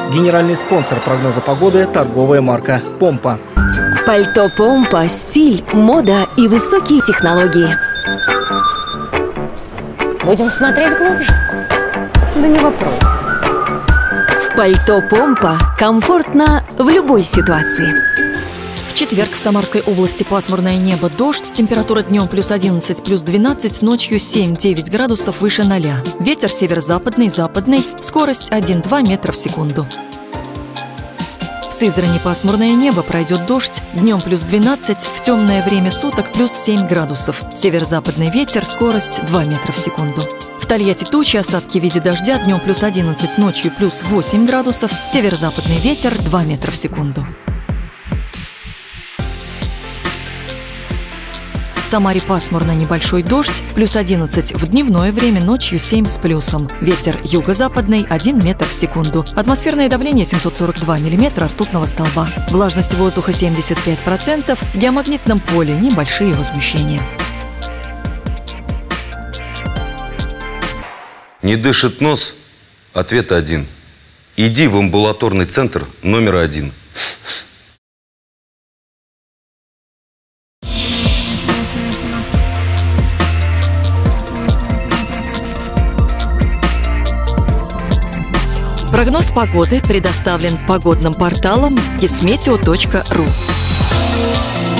Генеральный спонсор прогноза погоды – торговая марка «Помпа». Пальто «Помпа» – стиль, мода и высокие технологии. Будем смотреть глубже? Да не вопрос. В пальто «Помпа» комфортно в любой ситуации. В четверг в Самарской области пасмурное небо, дождь, температура днем плюс 11, плюс 12, ночью 7-9 градусов выше 0. Ветер северо-западный, западный, скорость 1-2 метра в секунду. В Сызрани пасмурное небо, пройдет дождь, днем плюс 12, в темное время суток плюс 7 градусов. Северо-западный ветер, скорость 2 метра в секунду. В Тольятти тучи, осадки в виде дождя, днем плюс 11, ночью плюс 8 градусов, северо-западный ветер 2 метра в секунду. В Самаре пасмурно, небольшой дождь, плюс 11 в дневное время, ночью 7 с плюсом. Ветер юго-западный 1 метр в секунду. Атмосферное давление 742 миллиметра ртутного столба. Влажность воздуха 75%. В геомагнитном поле небольшие возмущения. Не дышит нос? Ответ один. Иди в амбулаторный центр номер 1. Прогноз погоды предоставлен погодным порталом kismeteo.ru.